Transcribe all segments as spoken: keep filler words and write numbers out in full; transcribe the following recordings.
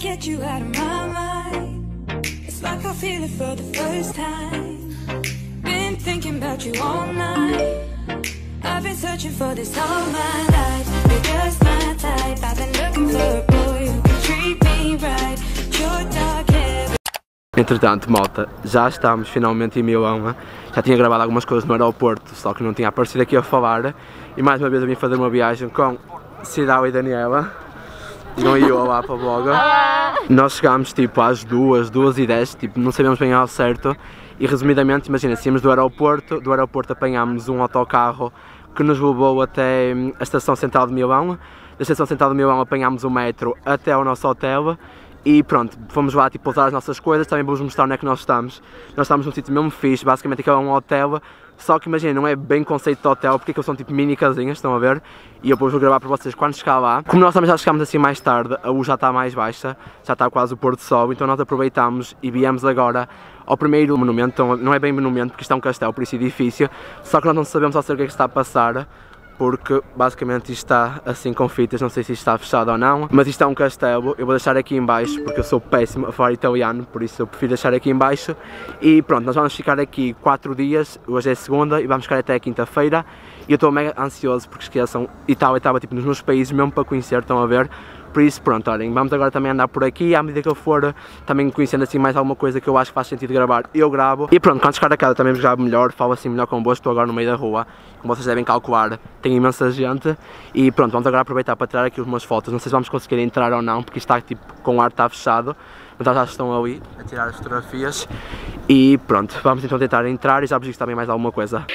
get you out of my mind. It's like I feel it for the first time. Been thinking about you all night. I've been searching for this all my life. You're just my type. I've been looking for a boy who can treat me right. Your dark hair. Entretanto, malta, já estamos finalmente em Milão. Já tinha gravado algumas coisas no aeroporto, só que não tinha aparecido aqui a falar. E mais uma vez eu vim fazer uma viagem com Cidal e Daniela. Digam aí olá para o vlog. Nós chegámos tipo às duas, duas e dez, tipo, não sabemos bem ao certo. E resumidamente, imagina, saímos do aeroporto, do aeroporto apanhámos um autocarro que nos levou até a estação central de Milão. Da estação central de Milão apanhámos o metro até ao nosso hotel. E pronto, fomos lá tipo pousar as nossas coisas, também vamos mostrar onde é que nós estamos. Nós estamos num sítio mesmo fixe, basicamente aquilo é um hotel. Só que imagina, não é bem conceito de hotel, porque aquilo são tipo mini casinhas, estão a ver? E eu depois vou gravar para vocês quando chegar lá. Como nós também já chegámos assim mais tarde, a luz já está mais baixa, já está quase o pôr do sol, então nós aproveitamos e viemos agora ao primeiro monumento. Então não é bem monumento, porque isto é um castelo, por isso é edifício. Só que nós não sabemos ao certo o que é que está a passar, porque basicamente isto está assim com fitas, não sei se isto está fechado ou não. Mas isto é um castelo, eu vou deixar aqui em baixo, porque eu sou péssimo a falar italiano, por isso eu prefiro deixar aqui em baixo. E pronto, nós vamos ficar aqui quatro dias, hoje é segunda e vamos ficar até quinta-feira. E eu estou mega ansioso, porque esqueçam, Itália estava tipo nos meus países mesmo para conhecer, estão a ver? Por isso, pronto, olhem, vamos agora também andar por aqui, à medida que eu for também conhecendo assim mais alguma coisa que eu acho que faz sentido gravar, eu gravo. E pronto, quando chegar a casa também vos gravo melhor, falo assim melhor convosco, estou agora no meio da rua, como vocês devem calcular, tem imensa gente. E pronto, vamos agora aproveitar para tirar aqui umas fotos, não sei se vamos conseguir entrar ou não, porque isto está tipo com o ar está fechado, mas elas já estão ali a tirar as fotografias. E pronto, vamos então tentar entrar e já vos digo também mais alguma coisa.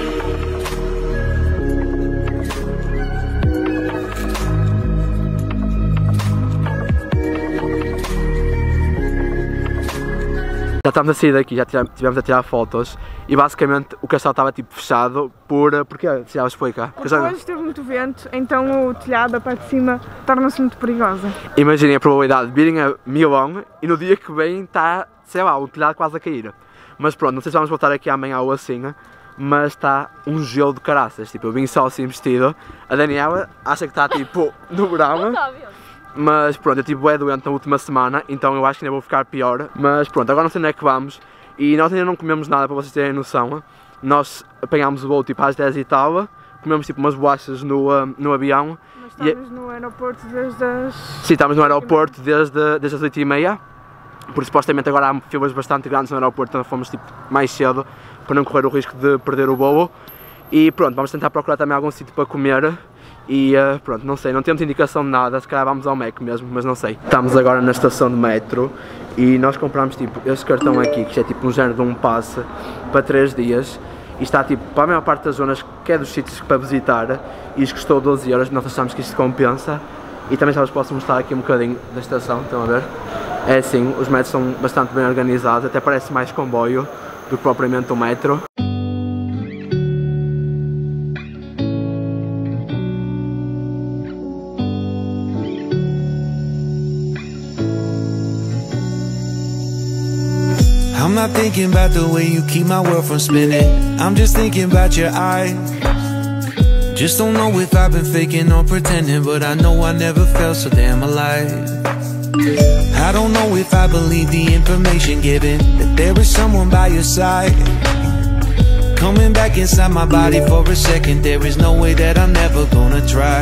Já estamos a sair daqui, já estivemos a tirar fotos e basicamente o castelo estava tipo fechado por... Porquê? Se já explica. Porque hoje esteve muito vento, então o telhado, a parte de cima, torna-se muito perigosa. Imaginem a probabilidade de virem a Milão e no dia que vem está, sei lá, o telhado quase a cair. Mas pronto, não sei se vamos voltar aqui amanhã ou assim, mas está um gelo de caraças, tipo, eu vim só assim vestido. A Daniela acha que está tipo no verão. Mas pronto, eu estive bué doente na última semana, então eu acho que ainda vou ficar pior. Mas pronto, agora não sei onde é que vamos. E nós ainda não comemos nada, para vocês terem noção. Nós apanhámos o voo tipo às dez e tal. Comemos tipo umas bolachas no, uh, no avião. Mas estamos e... no aeroporto desde as... Sim, estamos no aeroporto desde, desde as oito e meia. Porque supostamente agora há filas bastante grandes no aeroporto, então fomos tipo mais cedo, para não correr o risco de perder o voo. E pronto, vamos tentar procurar também algum sítio para comer. E uh, pronto, não sei, não temos indicação de nada, se calhar vamos ao Mac mesmo, mas não sei. Estamos agora na estação de metro e nós compramos tipo este cartão aqui, que é tipo um género de um passe para três dias. E está tipo para a maior parte das zonas que é dos sítios para visitar. E isto custou doze euros, nós achamos que isto compensa. E também já vos posso mostrar aqui um bocadinho da estação, estão a ver? É assim, os metros são bastante bem organizados, até parece mais comboio do que propriamente o metro. I'm not thinking about the way you keep my world from spinning. I'm just thinking about your eyes. Just don't know if I've been faking or pretending, but I know I never felt so damn alive. I don't know if I believe the information given, that there is someone by your side. Coming back inside my body for a second, there is no way that I'm never gonna try.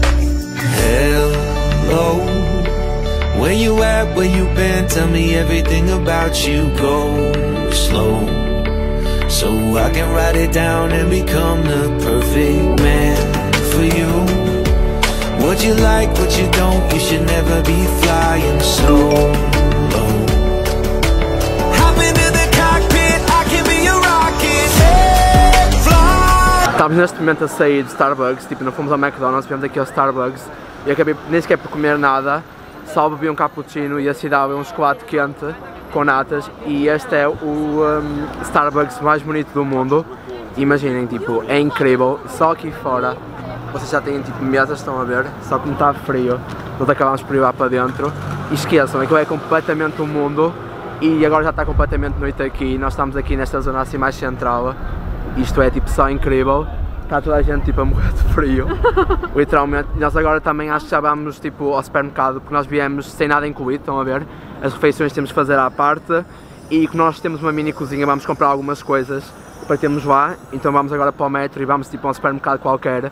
Hello, where you at, where you been, tell me everything about you. Go slow, so I can write it down and become the perfect man for you. What you like, what you don't, you should never be flying so low. Hop into the cockpit, I can be a rocket, hey, fly. Estamos neste momento a sair de Starbucks, tipo não fomos ao McDonald's, viemos aqui ao Starbucks e acabei nem sequer por comer nada. Só bebi um cappuccino e a cidade é um chocolate quente com natas. E este é o um, Starbucks mais bonito do mundo. Imaginem, tipo, é incrível. Só aqui fora vocês já têm tipo mesas, estão a ver? Só que não está frio, nós acabamos por ir lá para dentro. E esqueçam, aquilo é completamente o mundo. E agora já está completamente noite aqui. Nós estamos aqui nesta zona assim mais central. Isto é tipo só incrível. está toda a gente tipo a morrer de frio, literalmente. E nós agora também acho que já vamos tipo ao supermercado, porque nós viemos sem nada incluído, estão a ver? As refeições temos que fazer à parte e que nós temos uma mini cozinha, vamos comprar algumas coisas para termos lá, então vamos agora para o metro e vamos tipo a um supermercado qualquer.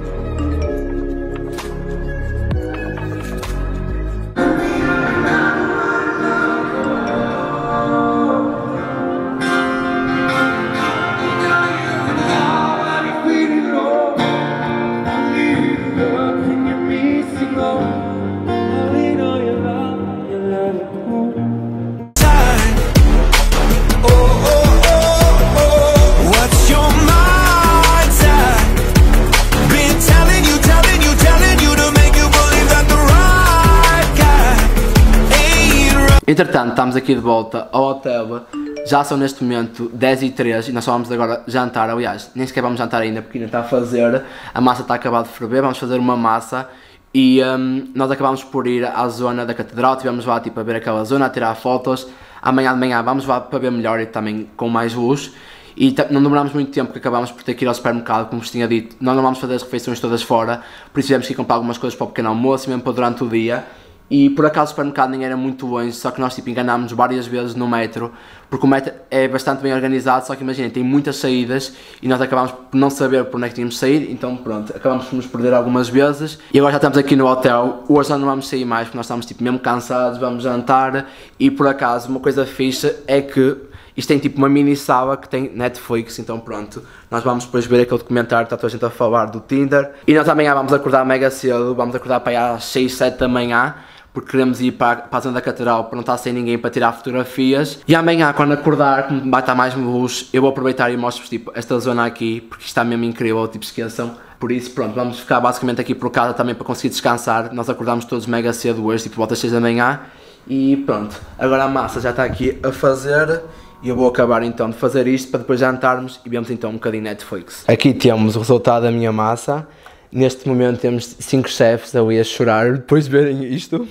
Entretanto, estamos aqui de volta ao hotel, já são neste momento dez e três e nós só vamos agora jantar. Aliás, nem sequer vamos jantar ainda porque ainda está a fazer, a massa está a acabar de ferver, vamos fazer uma massa e um, nós acabamos por ir à zona da catedral, estivemos lá tipo a ver aquela zona, a tirar fotos. Amanhã de manhã vamos lá para ver melhor e também com mais luz e não demoramos muito tempo porque acabamos por ter que ir ao supermercado, como vos tinha dito, nós não vamos fazer as refeições todas fora, por isso tivemos que ir comprar algumas coisas para o pequeno almoço e mesmo para durante o dia. E por acaso o supermercado nem era muito longe, só que nós tipo enganámos várias vezes no metro, porque o metro é bastante bem organizado, só que imaginem, tem muitas saídas e nós acabámos por não saber por onde é que tínhamos de sair, então pronto, acabámos por nos perder algumas vezes. E agora já estamos aqui no hotel, hoje já não vamos sair mais porque nós estamos tipo mesmo cansados, vamos jantar e por acaso uma coisa fixe é que isto tem tipo uma mini sala que tem Netflix, então pronto, nós vamos depois ver aquele documentário que está toda a gente a falar do Tinder. E nós amanhã vamos acordar mega cedo, vamos acordar para aí às seis, sete da manhã, porque queremos ir para, para a zona da catedral para não estar sem ninguém para tirar fotografias. E amanhã quando acordar, como vai estar mais luz, eu vou aproveitar e mostro-vos tipo, esta zona aqui, porque isto está mesmo incrível, tipo esqueçam. Por isso pronto, vamos ficar basicamente aqui por casa também para conseguir descansar. Nós acordamos todos mega cedo hoje, tipo volta às seis da manhã. E pronto, agora a massa já está aqui a fazer. E eu vou acabar então de fazer isto para depois jantarmos e vemos então um bocadinho Netflix. Aqui temos o resultado da minha massa. Neste momento temos cinco chefes ali a chorar depois de verem isto.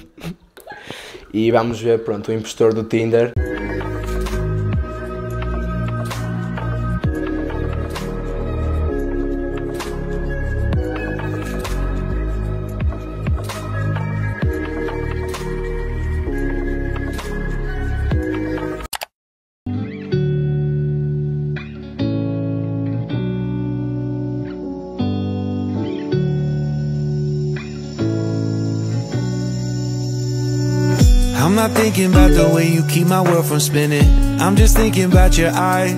E vamos ver, pronto, o impostor do Tinder. I'm not thinking about the way you keep my world from spinning. I'm just thinking about your eyes.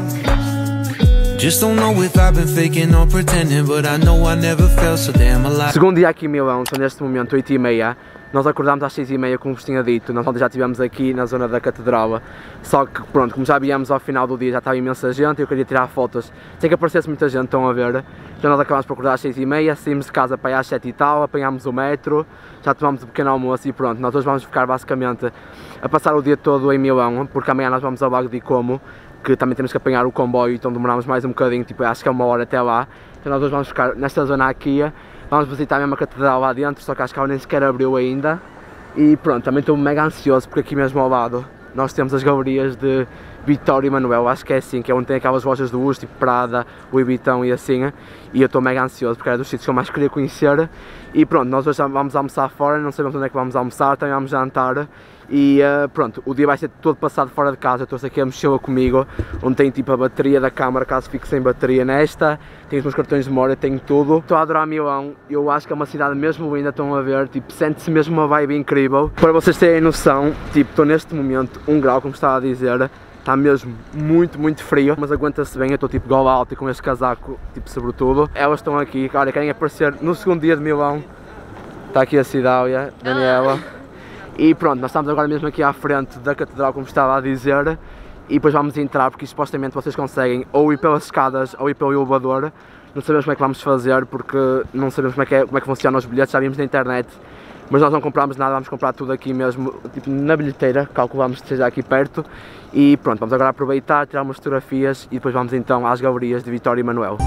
Just don't know if I've been faking or pretending, but I know I never felt so damn alive. Segundo dia aqui em Milão, são neste momento oito e meia. Nós acordámos às seis e meia, como vos tinha dito. Nós ontem já estivemos aqui na zona da catedral. Só que pronto, como já viemos ao final do dia, já estava imensa gente. Eu queria tirar fotos sem que aparecesse muita gente, estão a ver. Então nós acabámos por acordar às seis e meia, saímos de casa para ir às sete e tal, apanhámos o metro, já tomámos um pequeno almoço e pronto. Nós hoje vamos ficar basicamente a passar o dia todo em Milão, porque amanhã nós vamos ao Lago di Como, que também temos que apanhar o comboio, então demoramos mais um bocadinho, tipo acho que é uma hora até lá. Então nós hoje vamos ficar nesta zona aqui, vamos visitar mesmo a catedral lá dentro, só que acho que ela nem sequer abriu ainda. E pronto, também estou mega ansioso porque aqui mesmo ao lado nós temos as galerias de Vittorio Emanuele, acho que é assim, que é onde tem aquelas lojas de luxo, tipo Prada, Louis Vuitton e assim. E eu estou mega ansioso porque era dos sítios que eu mais queria conhecer. E pronto, nós hoje vamos almoçar fora, não sabemos onde é que vamos almoçar, também vamos jantar. E uh, pronto, o dia vai ser todo passado fora de casa. Eu trouxe aqui a mochila comigo, onde tem tipo a bateria da câmara, caso fique sem bateria nesta. Tenho os meus cartões de memória, tenho tudo. Estou a adorar Milão, eu acho que é uma cidade mesmo linda, estão a ver, tipo, sente-se mesmo uma vibe incrível. Para vocês terem noção, tipo, estou neste momento um grau, como estava a dizer. Está mesmo muito, muito frio, mas aguenta-se bem. Eu estou tipo gola alta e com este casaco, tipo, sobretudo. Elas estão aqui, olha, querem aparecer no segundo dia de Milão. Está aqui a Cidália, Daniela. E pronto, nós estamos agora mesmo aqui à frente da catedral, como estava a dizer. E depois vamos entrar, porque supostamente vocês conseguem ou ir pelas escadas ou ir pelo elevador. Não sabemos como é que vamos fazer, porque não sabemos como é que, é, como é que funcionam os bilhetes, já vimos na internet. Mas nós não compramos nada, vamos comprar tudo aqui mesmo, tipo na bilheteira, calculamos que esteja aqui perto. E pronto, vamos agora aproveitar, tirar umas fotografias e depois vamos então às galerias de Vittorio Emanuele.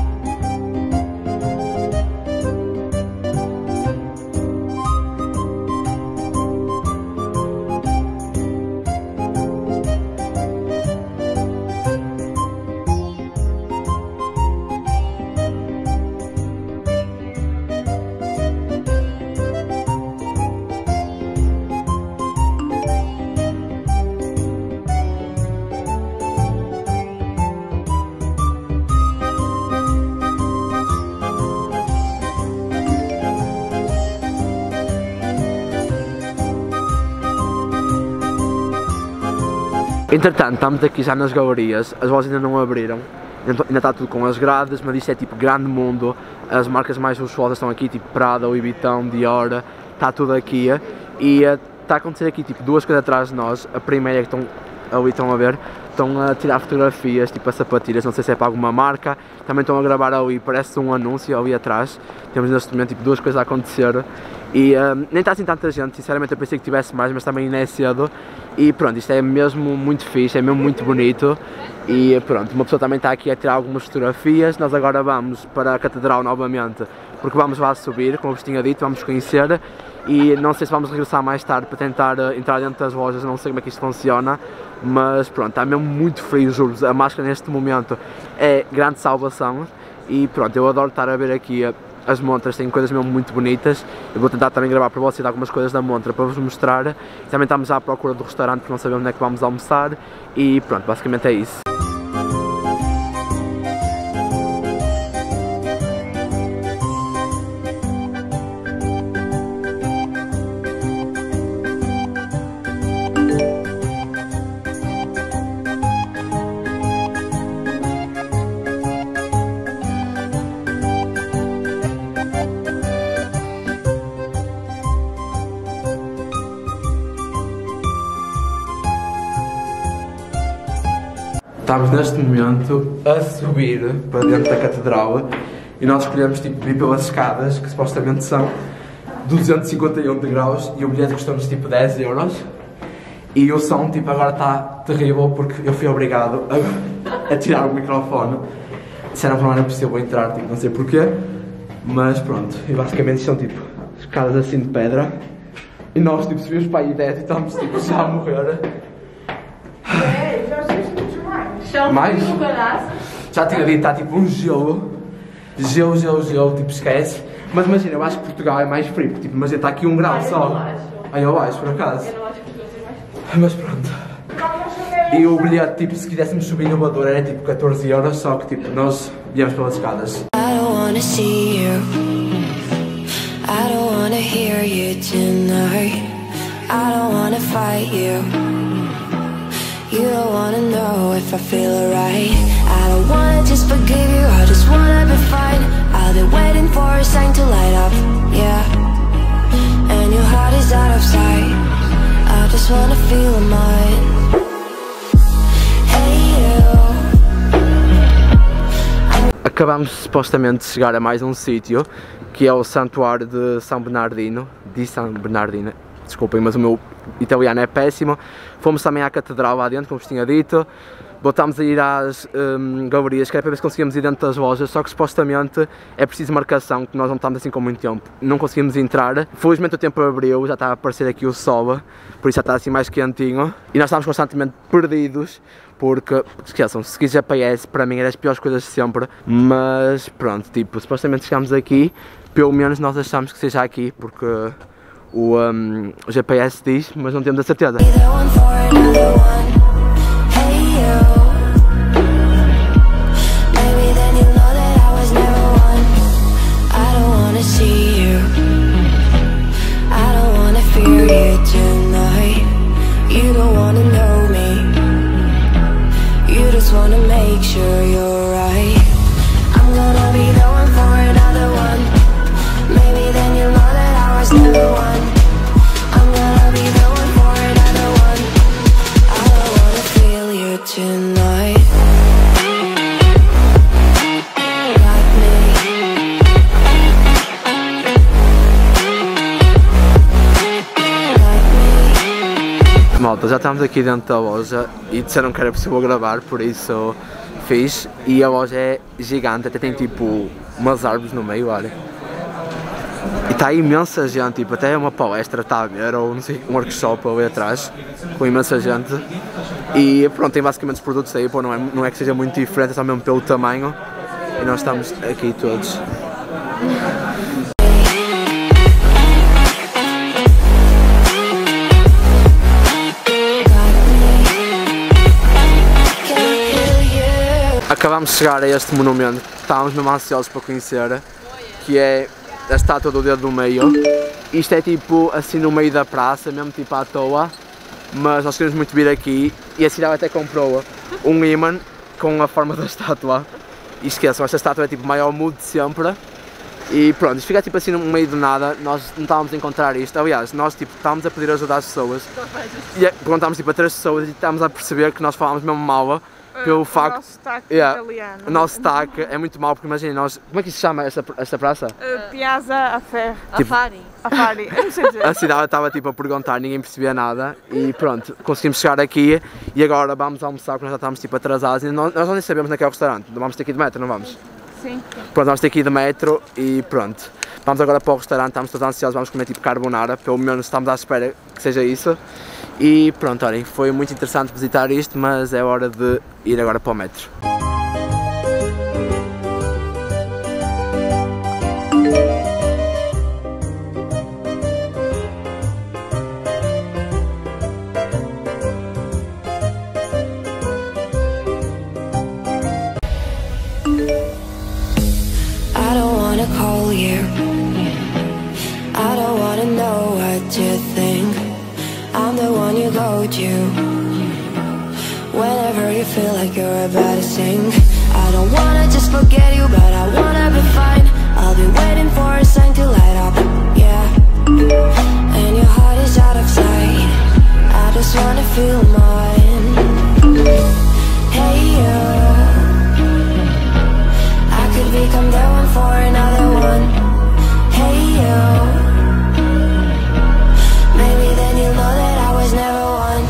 Entretanto, estamos aqui já nas galerias, as lojas ainda não abriram, ainda está tudo com as grades, mas isto é tipo grande mundo, as marcas mais luxuosas estão aqui, tipo Prada, Louis Vuitton, Dior, está tudo aqui e está a acontecer aqui tipo duas coisas atrás de nós. A primeira é que estão ali, estão a ver, estão a tirar fotografias, tipo as sapatilhas, não sei se é para alguma marca, também estão a gravar ali, parece um anúncio ali atrás, temos neste momento tipo duas coisas a acontecer e um, nem está assim tanta gente, sinceramente eu pensei que tivesse mais, mas também ainda é cedo e pronto, isto é mesmo muito fixe, é mesmo muito bonito e pronto, uma pessoa também está aqui a tirar algumas fotografias. Nós agora vamos para a Catedral novamente, porque vamos lá subir, como eu vos tinha dito, vamos conhecer e não sei se vamos regressar mais tarde para tentar uh, entrar dentro das lojas, não sei como é que isto funciona, mas pronto, está mesmo muito frio, juro-vos, a máscara neste momento é grande salvação e pronto, eu adoro estar a ver aqui uh, as montras, têm coisas mesmo muito bonitas. Eu vou tentar também gravar para vocês algumas coisas da montra para vos mostrar. Também estamos à procura do restaurante porque não sabemos onde é que vamos almoçar e pronto, basicamente é isso. Estamos neste momento a subir para dentro da catedral e nós escolhemos tipo ir pelas escadas que supostamente são duzentos e cinquenta e um degraus e o bilhete custou-nos tipo dez euros e o som tipo agora está terrível porque eu fui obrigado a, a tirar o microfone. Disseram que não era possível entrar, tipo, não sei porquê, mas pronto, e basicamente são tipo escadas assim de pedra e nós tipo subimos para aí dez e estamos tipo já a morrer. Mais? Já tinha dito, está tipo um gelo, gelo, gelo, gelo, tipo esquece. Mas imagina, eu acho que Portugal é mais frio, porque tipo, imagina, está aqui um grau ah, só. Aí eu acho, por acaso. Eu não acho que é mais. Mas pronto. E o bilhete, tipo, se quiséssemos subir no elevador era tipo catorze euros, só que tipo, nós viemos pelas escadas. I don't wanna see you. I don't wanna hear you tonight. I don't wanna fight you. You don't wanna know if I feel alright. I don't wanna just forgive you, I just wanna be fine. I've been waiting for a sign to light up, yeah. And your heart is out of sight. I just wanna feel mine. Hey you. Acabamos supostamente de chegar a mais um sítio, que é o Santuário de São Bernardino, de São Bernardino. Desculpem, mas o meu italiano é péssimo. Fomos também à catedral lá dentro, como vos tinha dito. Voltámos a ir às um, galerias, que era para ver se conseguíamos ir dentro das lojas, só que supostamente é preciso marcação, que nós não estamos assim com muito tempo. Não conseguimos entrar. Felizmente o tempo abriu, já está a aparecer aqui o sol, por isso já está assim mais quentinho. E nós estávamos constantemente perdidos, porque, esqueçam, se seguir G P S, para mim era as piores coisas de sempre. Mas pronto, tipo, supostamente chegámos aqui, pelo menos nós achamos que seja aqui, porque O, um, o G P S diz, mas não temos a certeza. Malta, já estamos aqui dentro da loja e disseram que era possível gravar, por isso fiz. E a loja é gigante, até tem tipo umas árvores no meio, olha. E está imensa gente, tipo, até uma palestra está a ver, ou não sei, um workshop ali atrás, com imensa gente. E pronto, tem basicamente os produtos aí, pô, não é, não é que seja muito diferente, é só mesmo pelo tamanho. E nós estamos aqui todos. Acabamos de chegar a este monumento que estávamos mesmo ansiosos para conhecer, que é a estátua do dedo do meio. Isto é tipo assim no meio da praça, mesmo tipo à toa. mas nós queremos muito vir aqui e a cidade até comprou um ímã com a forma da estátua. E esqueçam, esta estátua é tipo o maior mood de sempre. E pronto, isto fica tipo assim no meio do nada, nós não estávamos a encontrar isto. Aliás, nós tipo estávamos a pedir ajuda às pessoas e perguntámos tipo a três pessoas e estávamos a perceber que nós falámos mesmo mal pelo o facto. nosso sotaque Yeah, italiano. o nosso sotaque é muito mau porque imaginem nós. Como é que isso se chama esta, esta praça? Uh, Piazza Affair. Tipo, Afari. Afari, eu não sei dizer. a cidade estava tipo a perguntar, ninguém percebia nada e pronto, conseguimos chegar aqui e agora vamos almoçar porque nós já estávamos tipo atrasados e nós, nós não nem sabemos naquele restaurante, vamos ter que ir de metro, não vamos? Sim. Pronto, vamos ter que ir de metro e pronto. Vamos agora para o restaurante, estamos todos ansiosos, vamos comer tipo carbonara, pelo menos estamos à espera que seja isso. E pronto, olhem, foi muito interessante visitar isto, mas é hora de ir agora para o metro. I don't wanna call you. I don't wanna know what you think. I'm the one you go to whenever you feel like you're about to sink. I don't wanna just forget you, but I wanna be fine. I'll be waiting for a sign to light up, yeah. And your heart is out of sight. I just wanna feel mine. Hey you, I could become the one for another one. Hey you, maybe then you'll know that I was never one.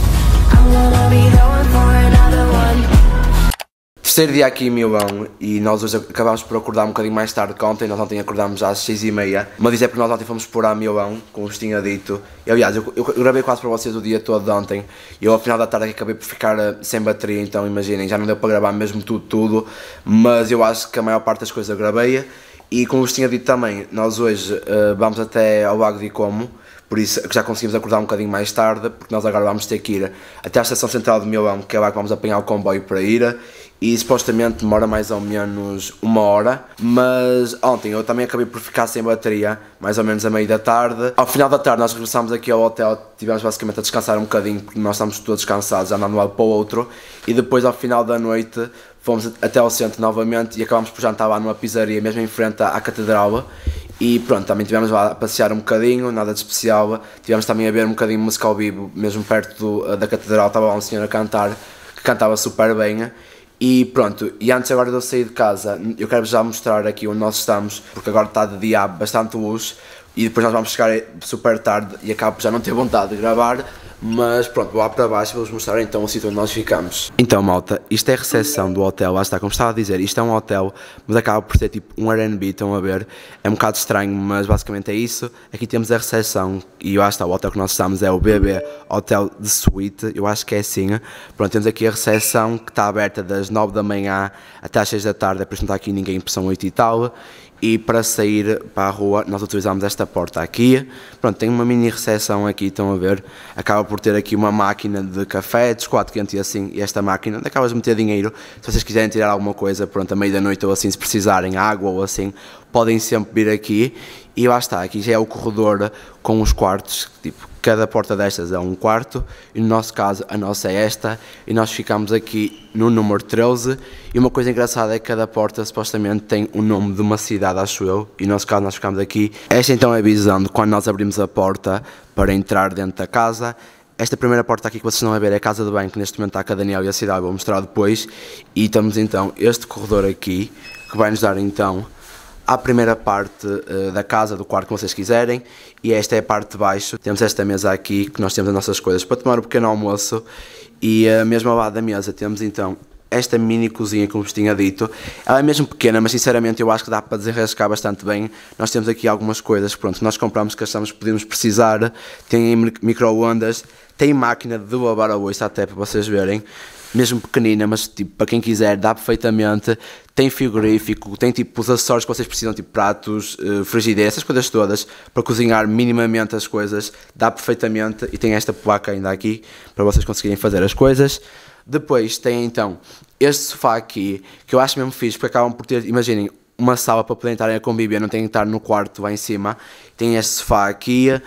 I'm gonna be the one for another one. Terceiro dia aqui em Milão e nós hoje acabámos por acordar um bocadinho mais tarde que ontem, nós ontem acordámos às seis e meia, mas é porque nós ontem fomos por a Milão, como vos tinha dito, e aliás, eu, eu gravei quase para vocês o dia todo de ontem, e eu ao final da tarde acabei por ficar uh, sem bateria, então imaginem, já não deu para gravar mesmo tudo, tudo, mas eu acho que a maior parte das coisas eu gravei, e como vos tinha dito também, nós hoje uh, vamos até ao Lago di Como, por isso já conseguimos acordar um bocadinho mais tarde, porque nós agora vamos ter que ir até à estação central de Milão, que é lá que vamos apanhar o comboio para ir, e supostamente demora mais ou menos uma hora, mas ontem eu também acabei por ficar sem bateria, mais ou menos a meio da tarde. Ao final da tarde nós regressámos aqui ao hotel, tivemos basicamente a descansar um bocadinho, porque nós estamos todos cansados, andando de um lado para o outro, e depois ao final da noite fomos até ao centro novamente e acabámos por jantar lá numa pizzaria, mesmo em frente à, à catedral. E pronto, também tivemos lá a passear um bocadinho, nada de especial, tivemos também a ver um bocadinho de música ao vivo, mesmo perto do, da catedral, estava lá um senhor a cantar, que cantava super bem. E pronto, e antes agora de eu sair de casa, eu quero já mostrar aqui onde nós estamos, porque agora está de dia bastante luz, e depois nós vamos chegar super tarde e acabo já não ter vontade de gravar, mas pronto, vou lá para baixo e vou-vos mostrar então o sítio onde nós ficamos. Então malta, isto é a recepção do hotel, lá está, como estava a dizer, isto é um hotel, mas acaba por ser tipo um R and B, estão a ver, é um bocado estranho, mas basicamente é isso. Aqui temos a recepção e lá está, o hotel que nós estamos é o B B Hotel de Suite, eu acho que é assim. Pronto, temos aqui a recepção que está aberta das nove da manhã até às seis da tarde, é por isso não está aqui ninguém, são oito e tal. E para sair para a rua nós utilizamos esta porta aqui. Pronto, tem uma mini recepção aqui, estão a ver, acaba por ter aqui uma máquina de café, de chocolate quente e assim, e esta máquina onde acabas de meter dinheiro, se vocês quiserem tirar alguma coisa, pronto, à meia da noite ou assim, se precisarem água ou assim, podem sempre vir aqui. E lá está, aqui já é o corredor com os quartos, tipo, cada porta destas é um quarto, e no nosso caso a nossa é esta, e nós ficamos aqui no número treze, e uma coisa engraçada é que cada porta supostamente tem o nome de uma cidade, acho eu, e no nosso caso nós ficamos aqui. Esta então é a visão de quando nós abrimos a porta para entrar dentro da casa. Esta primeira porta aqui que vocês estão a ver é a casa de banho, que neste momento está com a Daniel e a cidade, vou mostrar depois, e temos então este corredor aqui, que vai nos dar então à primeira parte uh, da casa, do quarto que vocês quiserem, e esta é a parte de baixo. Temos esta mesa aqui, que nós temos as nossas coisas para tomar um pequeno almoço, e uh, mesmo ao lado da mesa temos então esta mini cozinha, como vos tinha dito. Ela é mesmo pequena, mas sinceramente eu acho que dá para desenrascar bastante bem. Nós temos aqui algumas coisas, pronto, nós compramos que achamos que podíamos precisar. Tem micro-ondas, tem máquina de lavar a louça até para vocês verem, mesmo pequenina, mas tipo, para quem quiser dá perfeitamente. Tem frigorífico, tem tipo os acessórios que vocês precisam, tipo pratos, uh, frigideira, essas coisas todas, para cozinhar minimamente as coisas, dá perfeitamente. E tem esta placa ainda aqui, para vocês conseguirem fazer as coisas. Depois tem então este sofá aqui, que eu acho mesmo fixe, porque acabam por ter, imaginem, uma sala para poderem estarem a conviver, não têm que estar no quarto lá em cima. Tem este sofá aqui,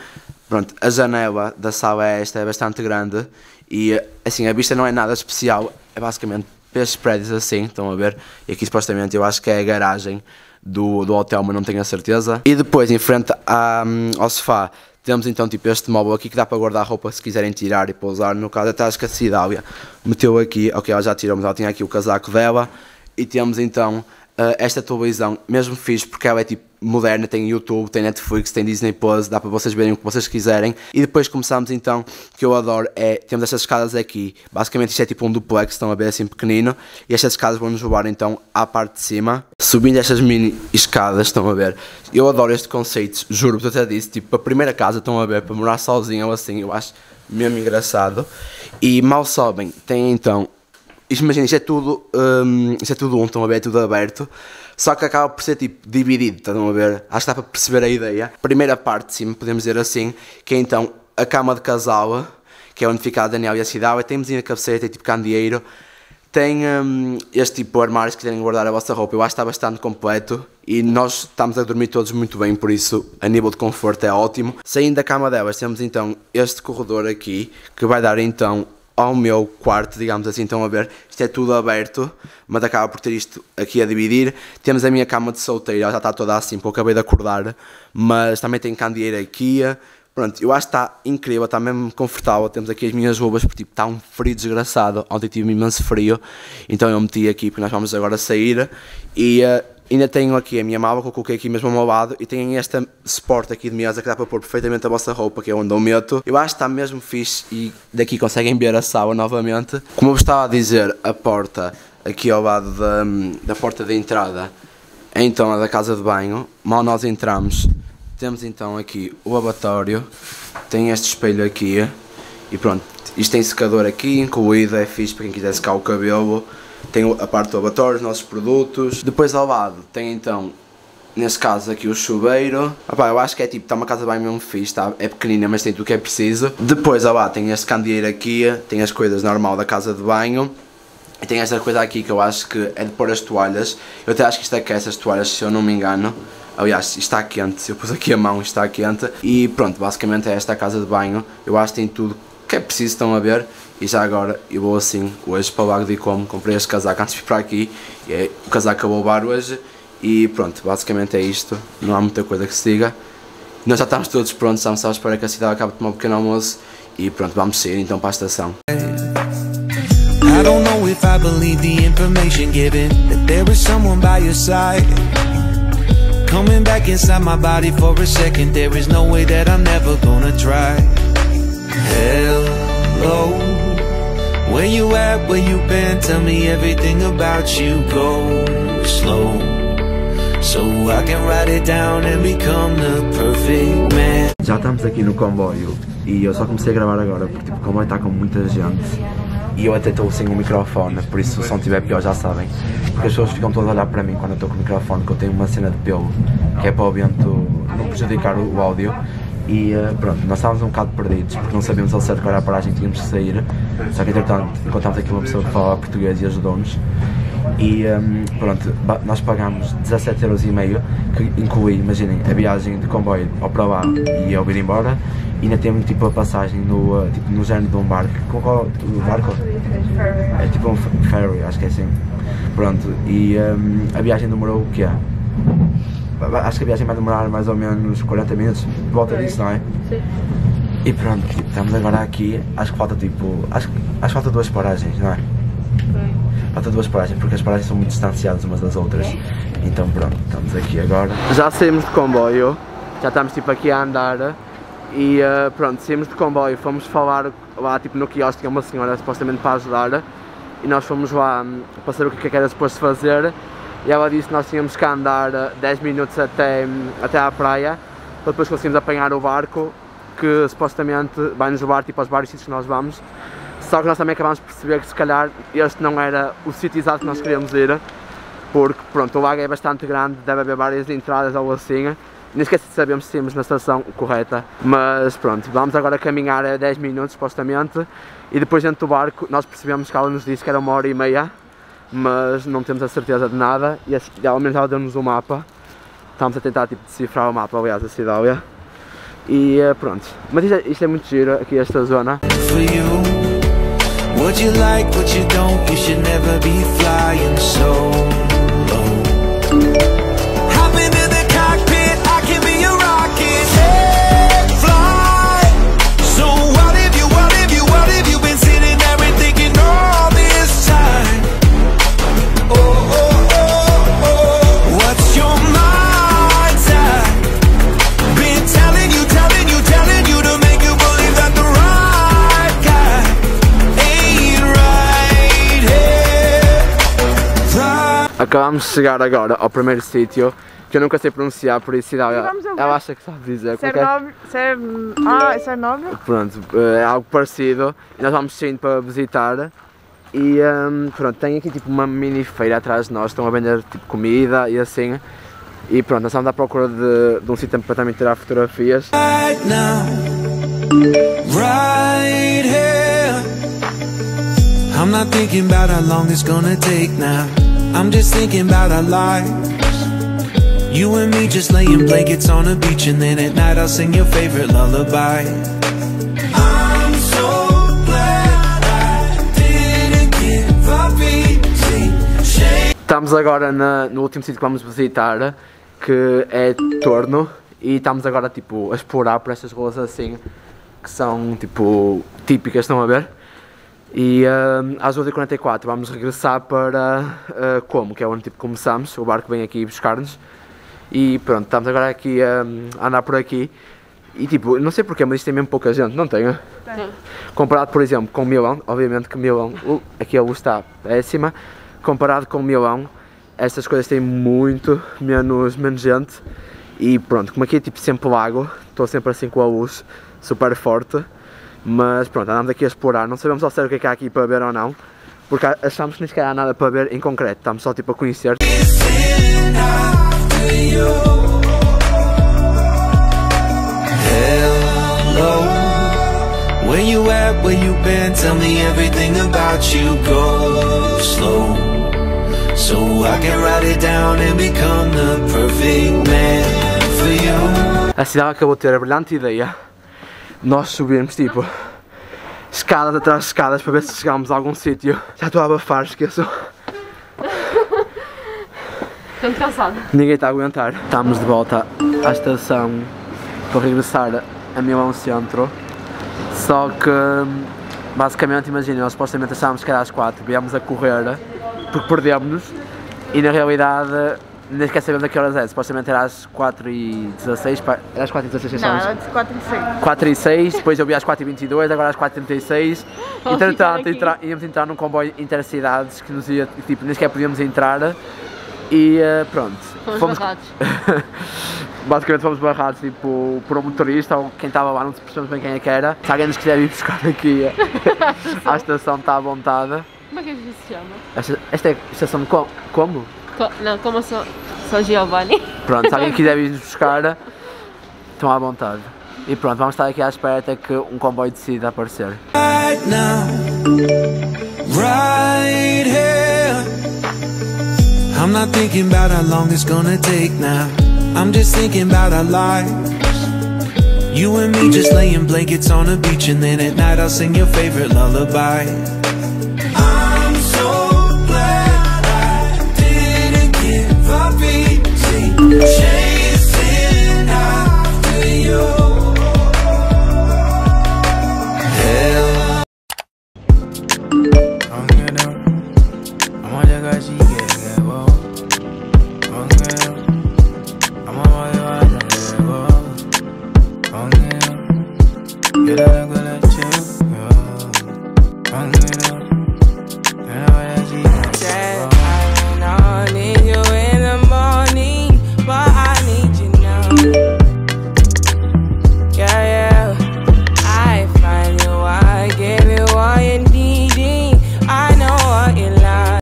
Pronto, a janela da sala é esta, é bastante grande e assim, a vista não é nada especial, é basicamente para estes prédios assim, estão a ver? E aqui supostamente eu acho que é a garagem do, do hotel, mas não tenho a certeza. E depois, em frente à, ao sofá, temos então tipo este móvel aqui que dá para guardar a roupa se quiserem tirar e pousar. No caso, até acho que a Cidália meteu aqui, ok, ela já tirou, mas ela tinha aqui o casaco dela. E temos então uh, esta televisão, mesmo fixe, porque ela é tipo moderna, tem YouTube, tem Netflix, tem Disney Plus, dá para vocês verem o que vocês quiserem. E depois começamos então, que eu adoro, é, temos estas escadas aqui, basicamente isto é tipo um duplex, estão a ver assim pequenino, e estas escadas vão nos levar então à parte de cima, subindo estas mini escadas, estão a ver. Eu adoro este conceito, juro-vos, até disse, tipo, a primeira casa, estão a ver, para morar sozinho ou assim, eu acho mesmo engraçado. E mal sobem, tem então, imagina, isto é tudo, um, isto é tudo um, estão a ver, é tudo aberto. Só que acaba por ser tipo dividido, estão a ver? Acho que dá para perceber a ideia. Primeira parte de cima, podemos dizer assim, que é então a cama de casal, que é onde fica a Daniel e a Cidália. Tem mesinha de cabeceira, tem tipo candeeiro. Tem um, este tipo de armário se quiserem guardar a vossa roupa. Eu acho que está bastante completo e nós estamos a dormir todos muito bem, por isso a nível de conforto é ótimo. Saindo da cama delas, temos então este corredor aqui, que vai dar então ao meu quarto, digamos assim, estão a ver, isto é tudo aberto, mas acaba por ter isto aqui a dividir. Temos a minha cama de solteiro, ela já está toda assim, porque eu acabei de acordar, mas também tem candeeiro aqui. Pronto, eu acho que está incrível, está mesmo confortável. Temos aqui as minhas luvas, porque tipo, está um frio desgraçado, ontem tive imenso frio, então eu meti aqui, porque nós vamos agora sair, e uh, ainda tenho aqui a minha mala, que eu coloquei aqui mesmo ao meu lado, e tenho esta suporte aqui de mesa, que dá para pôr perfeitamente a vossa roupa, que é onde eu meto. Eu acho que está mesmo fixe, e daqui conseguem ver a sala novamente. Como eu vos estava a dizer, a porta, aqui ao lado da, da porta de entrada, é então a da casa de banho. Mal nós entramos, temos então aqui o lavatório, tem este espelho aqui, e pronto, isto tem secador aqui incluído, é fixe para quem quiser secar o cabelo. Tem a parte do lavatório, os nossos produtos. Depois ao lado tem então, nesse caso aqui, o chuveiro. Opa, eu acho que é tipo, está uma casa de banho mesmo fixe, tá? É pequenina, mas tem tudo o que é preciso. Depois ao lado tem este candeeiro aqui, tem as coisas normal da casa de banho. E tem esta coisa aqui que eu acho que é de pôr as toalhas. Eu até acho que isto aquece as toalhas, se eu não me engano. Aliás, isto está quente, se eu pus aqui a mão, isto está quente. E pronto, basicamente é esta a casa de banho. Eu acho que tem tudo que é preciso, estão a ver. E já agora eu vou assim, hoje para o Lago de Como, comprei este casaco antes de vir para aqui. E é, o casaco acabou bar hoje. E pronto, basicamente é isto. Não há muita coisa que se diga. Nós já estamos todos prontos, estamos só a esperar que a cidade acabe de tomar um pequeno almoço. E pronto, vamos sair então para a estação. I don't know if I believe the information given, that there is someone by your side, coming back inside my body for a second. There is no way that I'm never gonna try. Hello, where you at, where you been? Tell me everything about you. Go slow, so I can write it down and become the perfect man. Já estamos aqui no comboio e eu só comecei a gravar agora porque tipo, o comboio está com muita gente. E eu até estou sem o microfone, por isso se o som estiver pior já sabem. Porque as pessoas ficam todas a olhar para mim quando eu estou com o microfone, que eu tenho uma cena de pelo, que é para o vento não prejudicar o, o áudio. E uh, pronto, nós estávamos um bocado perdidos, porque não sabíamos ao certo qual era a paragem que tínhamos que sair. Só que entretanto encontramos aqui uma pessoa que fala português e ajudou-nos. E um, pronto, nós pagámos dezassete euros e meio, que inclui, imaginem, a viagem de comboio ao para lá e ao vir embora. E ainda temos tipo a passagem no, uh, tipo, no género de um barco. Qual o barco? É tipo um ferry, acho que é assim. Pronto, e um, a viagem demorou o quê? Acho que a viagem vai demorar mais ou menos quarenta minutos, por volta disso, não é? Sim. E pronto, tipo, estamos agora aqui, acho que falta tipo, acho, acho que falta duas paragens, não é? Sim. Falta duas paragens, porque as paragens são muito distanciadas umas das outras. Então pronto, estamos aqui agora. Já saímos de comboio, já estamos tipo aqui a andar. E uh, pronto, saímos de comboio, fomos falar lá tipo no quiosque, tinha uma senhora supostamente para ajudar. E nós fomos lá um, para saber o que, é que era suposto fazer. E ela disse que nós tínhamos que andar uh, dez minutos até, um, até à praia, para depois conseguirmos apanhar o barco, que supostamente vai nos levar tipo, aos vários sítios que nós vamos. Só que nós também acabámos de perceber que se calhar este não era o sítio exato que nós queríamos ir, porque pronto, o lago é bastante grande, deve haver várias entradas ou assim. Nem esqueci de sabermos se temos na estação correta, mas pronto, vamos agora caminhar a dez minutos supostamente. E depois dentro do barco nós percebemos que ela nos disse que era uma hora e meia, mas não temos a certeza de nada. E ao menos ela deu-nos o mapa, estamos a tentar tipo, decifrar o mapa, aliás, a Cidália. E uh, pronto, mas isto é, isto é muito giro aqui esta zona. For you, what you like, what you don't, you should never be flying so low. Hop into the cockpit, I can be your rocket. Hey, fly. So what if you, what if you, what if you've been sitting there and thinking all this time? Oh, oh, oh, oh, what's your mind's at? Been telling you, telling you, telling you to make you believe that the right guy ain't right here. Right. Acabamos de chegar agora ao primeiro sítio, que eu nunca sei pronunciar, por isso ela, Vamos ouvir. ela acha que sabe dizer. Ser Qualquer... nobre, ser... Ah, ser nobre? Pronto, é algo parecido, e nós vamos saindo para visitar. E um, pronto, tem aqui tipo uma mini feira atrás de nós, estão a vender tipo comida e assim. E pronto, nós estamos à procura de, de um sítio para também tirar fotografias. Right now, right here. I'm not thinking about how long it's gonna take now. I'm just thinking about our lives. You and me just laying blankets on a beach, and then at night I'll sing your favorite lullaby. I'm so glad I didn't give up easy. Estamos agora na, no último sítio que vamos visitar, que é Torno, e estamos agora tipo a explorar por estas ruas assim, que são tipo típicas, estão a ver? E uh, às duas e quarenta e quatro vamos regressar para uh, Como, que é onde tipo começamos, o barco vem aqui buscar-nos. E pronto, estamos agora aqui um, a andar por aqui. E tipo, não sei porquê, mas isto tem mesmo pouca gente, não tem? Tem. Comparado, por exemplo, com Milão, obviamente que Milão, uh, aqui a luz está péssima. Comparado com Milão, estas coisas têm muito menos, menos gente. E pronto, como aqui é tipo sempre lago, estou sempre assim com a luz super forte. Mas pronto, andamos aqui a explorar, não sabemos ao certo o que é que há aqui para ver ou não. Porque achamos que nem sequer há nada para ver em concreto, estamos só tipo a conhecer. Hello, where you at, where you been, tell me everything about you. Go slow, so I can write it down and become the perfect man for you. A cidade acabou de ter a brilhante ideia nós subirmos tipo escadas atrás de escadas para ver se chegámos a algum sítio. Já estou a abafar, esqueço. Estou muito cansada. Ninguém está a aguentar. Estamos de volta à estação para regressar a Milão Centro. Só que basicamente, imagina, nós supostamente achávamos que era às quatro, viemos a correr porque perdemos-nos e na realidade nem sequer sabemos a que horas é, supostamente era às quatro e dezasseis, era às quatro e dezasseis? Não, era às quatro e seis. quatro e seis, depois eu vi às quatro e vinte e dois, agora às quatro e trinta e seis. Entretanto, entra, íamos entrar num comboio intercidades que nos ia, tipo, nem sequer podíamos entrar. E uh, pronto. Fomos, fomos barrados. Basicamente fomos barrados tipo, por um motorista ou quem estava lá, não percebemos bem quem é que era. Se alguém nos quiser vir buscar aqui à estação está à vontade. Como é que isso se chama? Esta, esta é a estação de co como? Co não, como sou, sou Giovanni. Pronto, se alguém quiser vir nos buscar, estão à vontade. E pronto, vamos estar aqui à espera até que um comboio decida aparecer. Right now, right here. I'm not thinking about how long it's gonna take now. I'm just thinking about our lives. You and me just laying blankets on a beach, and then at night I'll sing your favorite lullaby. I'm so glad I didn't give up easy.